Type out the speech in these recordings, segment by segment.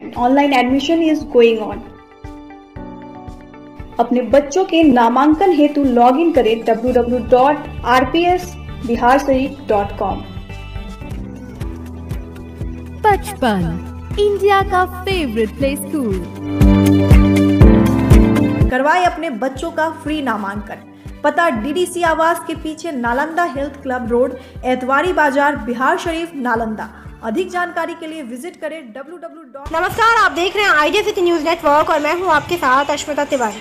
Online admission is going on. अपने बच्चों के नामांकन हेतु लॉग इन करें www.rpsbiharsarik.com। बचपन इंडिया का फेवरेट प्ले स्कूल। करवाए अपने बच्चों का फ्री नामांकन। पता डीडीसी आवास के पीछे, Nalanda health club road, Etwari Bazar, Bihar शरीफ, नालंदा। अधिक जानकारी के लिए विजिट करें www। नमस्कार, आप देख रहे हैं आइडिया सिटी न्यूज नेटवर्क और मैं हूं आपके साथ अश्मिता तिवारी।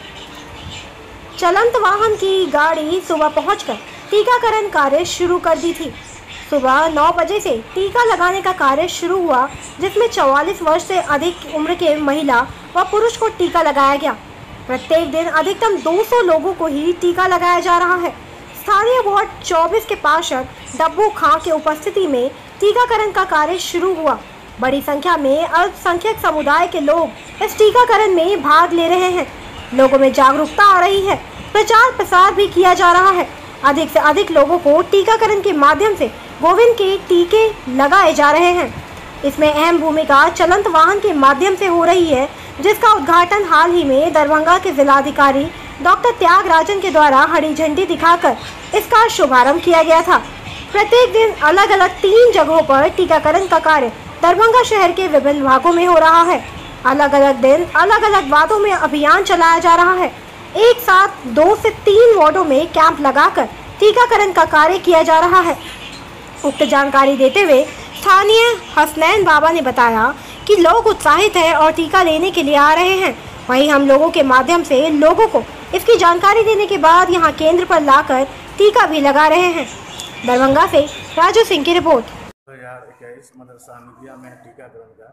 चलंत वाहन की गाड़ी सुबह पहुंचकर टीकाकरण कार्य शुरू कर दी थी। सुबह 9 बजे से टीका लगाने का कार्य शुरू हुआ, जिसमें 44 वर्ष से अधिक उम्र के महिला व पुरुष को टीका लगाया गया। प्रत्येक दिन अधिकतम 200 लोगों को ही टीका लगाया जा रहा है। स्थानीय वार्ड 24 के पार्षद डब्बू खां के उपस्थिति में टीकाकरण का कार्य शुरू हुआ। बड़ी संख्या में अल्पसंख्यक समुदाय के लोग इस टीकाकरण में भाग ले रहे हैं। लोगों में जागरूकता आ रही है, प्रचार प्रसार भी किया जा रहा है। अधिक से अधिक लोगों को टीकाकरण के माध्यम से कोविड के टीके लगाए जा रहे हैं। इसमें अहम भूमिका चलंत वाहन के माध्यम से हो रही है, जिसका उद्घाटन हाल ही में दरभंगा के जिलाधिकारी डॉक्टर त्यागराजन के द्वारा हरी झंडी दिखाकर इसका शुभारंभ किया गया था। प्रत्येक दिन अलग अलग 3 जगहों पर टीकाकरण का कार्य दरभंगा शहर के विभिन्न भागों में हो रहा है। अलग अलग दिन अलग अलग वार्डों में अभियान चलाया जा रहा है। एक साथ 2 से 3 वार्डों में कैंप लगाकर टीकाकरण का कार्य किया जा रहा है। उक्त जानकारी देते हुए स्थानीय हसनैन बाबा ने बताया कि लोग उत्साहित हैं और टीका लेने के लिए आ रहे हैं। वहीं हम लोगों के माध्यम से लोगों को इसकी जानकारी देने के बाद यहां केंद्र पर लाकर टीका भी लगा रहे हैं। दरभंगा से राजू सिंह की रिपोर्ट। 2021 मदरसा हमीदिया में टीकाकरण का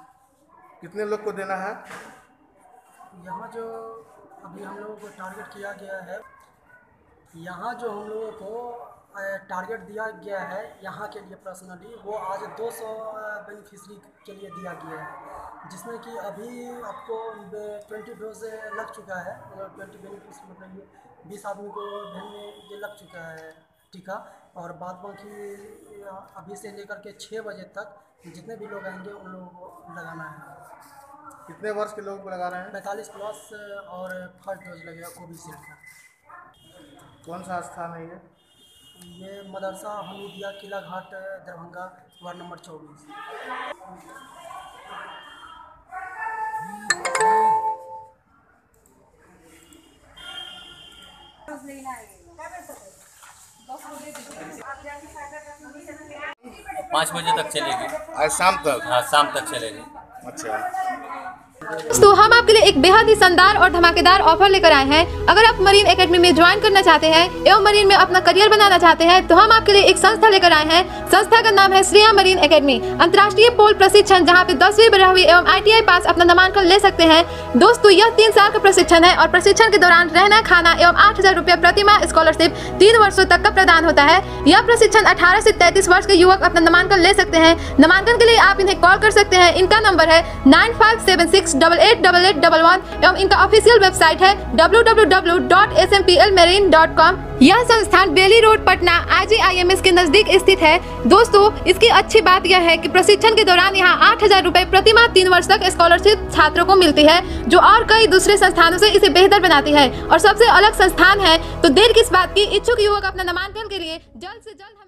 कितने लोग को देना है? यहाँ जो अभी हम लोगों को टारगेट किया गया है, यहाँ जो हम लोगों को टारगेट दिया गया है यहाँ के लिए पर्सनली, वो आज 200 बेनिफिशरी के लिए दिया गया है, जिसमें कि अभी आपको 20 डोज लग चुका है। 20 बेनिफिशरी मतलब 20 आदमी को भेजने ये लग चुका है टीका, और बाद बाकी अभी से लेकर के 6 बजे तक जितने भी लोग आएंगे उन लोगों को लगाना है। कितने वर्ष के लोगों को लगा रहे हैं? 45 प्लस और फर्स्ट डोज लगेगा कोविशील्ड का। कौन सा स्थान है ये मदरसा हमीदिया किला घाट दरभंगा वार्ड नंबर 24। पाँच बजे तक चलेगी। आज शाम तक? हाँ, शाम तक चलेगी। अच्छा। तो हम आपके लिए एक बेहद ही शानदार और धमाकेदार ऑफर लेकर आए हैं। अगर आप मरीन एकेडमी में ज्वाइन करना चाहते हैं एवं मरीन में अपना करियर बनाना चाहते हैं, तो हम आपके लिए एक संस्था लेकर आए हैं। संस्था का नाम है श्रेया मरीन एकेडमी, अंतर्राष्ट्रीय पोल प्रशिक्षण, जहां पे 10वीं 12वीं एवं ITI पास अपना नामांकन ले सकते हैं। दोस्तों, यह 3 साल का प्रशिक्षण है और प्रशिक्षण के दौरान रहना, खाना एवं 8000 रुपये प्रति माह स्कॉलरशिप 3 वर्षों तक का प्रदान होता है। यह प्रशिक्षण 18 से 33 वर्ष के युवक अपना नामांकन ले सकते हैं। नामांकन के लिए आप इन्हें कॉल कर सकते हैं। इनका नंबर है 9576888811 एवं इनका ऑफिशियल वेबसाइट है www.smplmarine.com। यह संस्थान बेली रोड पटना IGIMS के नजदीक स्थित है। दोस्तों, इसकी अच्छी बात यह है कि प्रशिक्षण के दौरान यहाँ 8000 रुपये प्रति माह 3 वर्ष तक स्कॉलरशिप छात्रों को मिलती है, जो और कई दूसरे संस्थानों से इसे बेहतर बनाती है और सबसे अलग संस्थान है। तो देर किस बात की, इच्छुक युवक अपना नामांकन के लिए जल्द से जल्द